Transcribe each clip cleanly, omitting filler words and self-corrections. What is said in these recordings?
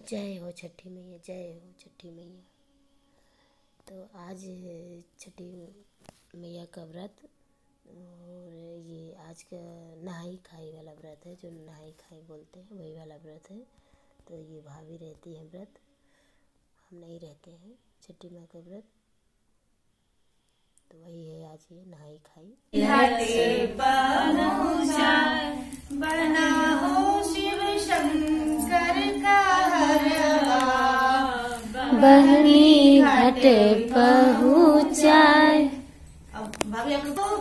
जय हो छठी मैया, जय हो छठी मैया। तो आज छठी मैया का व्रत, और ये आज का नहाई खाई वाला व्रत है, जो नहाई खाई बोलते हैं वही वाला व्रत है। तो ये भाभी रहती है व्रत, हम नहीं रहते हैं छठी माँ का व्रत। तो वही है आज ये नहाई खाई। बहनी घाट पहुँचाए। भाभी आप लोग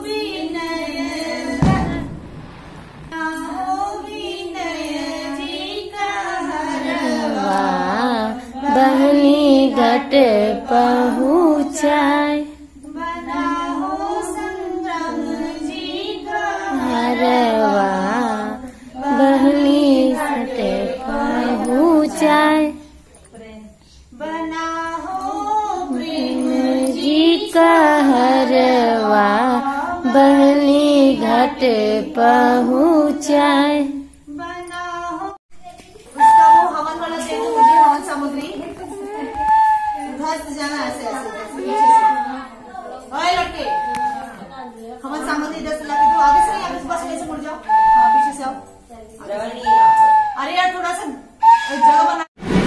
बहनी घाट पहुँचाए, हरवा बहनी घाट पहुँचाए। जी का हरवा बहनी घाट पहुँचाए। उसका वो हवन वाला दे दो मुझे, हवन सामग्री उधर से जाना, ऐसे ओए लड़के, हवन सामग्री 10 लाके दो। आगे से नहीं, आगे से बस ऐसे मुड़ जाओ। हाँ पीछे से आओ। अरे यार थोड़ा सा जगह बना।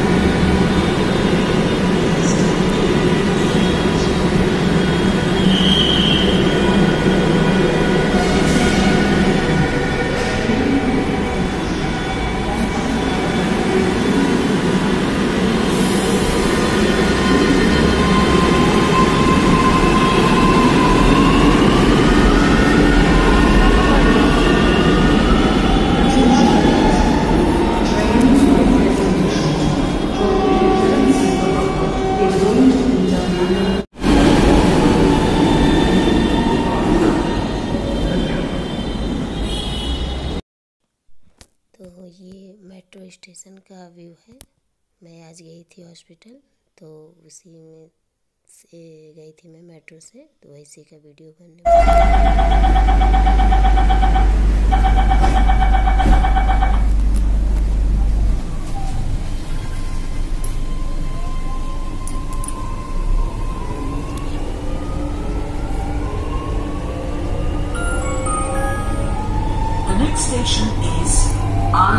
तो ये मेट्रो स्टेशन का व्यू है। मैं आज गई थी हॉस्पिटल, तो उसी में से गई थी मैं मेट्रो से, तो इसी का वीडियो बनने The next station is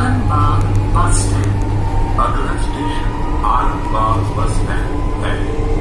Alanbagh bus stand. अगला स्टेशन आलमबाग बस स्टैंड है।